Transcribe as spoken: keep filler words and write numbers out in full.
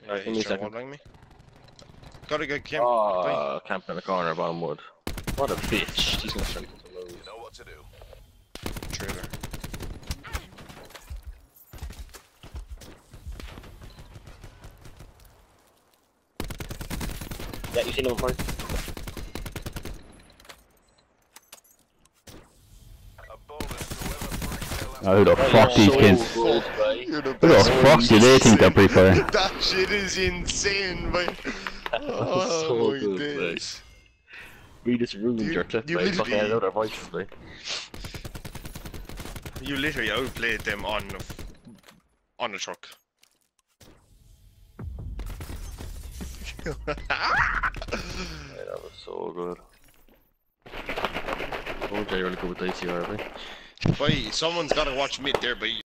Alright, Give me he's a trying to second. wallbang me. Gotta go camp. Oh, camping in the corner, bottom wood. What a bitch. He's gonna start to lose. You know what to do. Trailer. Yeah, you seen him first? A bonus to whoever brings their last Oh, who the Right, fuck you're these so kids? good, right? You're the Who the best. fuck do they think they're pre-fire? That shit is insane, man. That was Oh so my good, days. We just ruined You- your trip you by fucking literally- out our voices, like. You literally outplayed them on the f on the truck. Yeah, that was so good. Oh, Jay, really good with the A C R, right? Boy, someone's gotta watch mid there, but